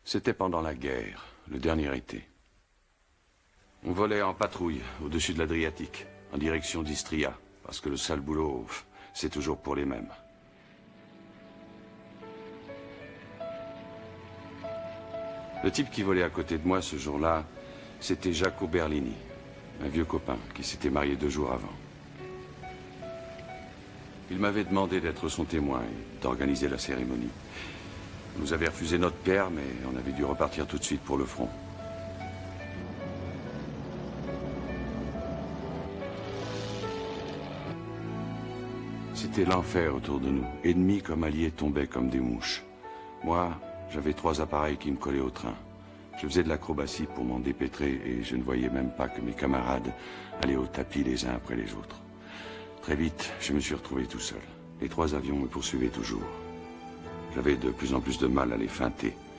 C'était pendant la guerre, le dernier été. On volait en patrouille au-dessus de l'Adriatique, en direction d'Istria, parce que le sale boulot, c'est toujours pour les mêmes. Le type qui volait à côté de moi ce jour-là, c'était Jaco Berlini, un vieux copain qui s'était marié 2 jours avant. Il m'avait demandé d'être son témoin et d'organiser la cérémonie. On nous avait refusé notre pierre, mais on avait dû repartir tout de suite pour le front. C'était l'enfer autour de nous. Ennemis comme alliés tombaient comme des mouches. Moi, j'avais 3 appareils qui me collaient au train. Je faisais de l'acrobatie pour m'en dépêtrer et je ne voyais même pas que mes camarades allaient au tapis les uns après les autres. Très vite, je me suis retrouvé tout seul. Les 3 avions me poursuivaient toujours. J'avais de plus en plus de mal à les feinter.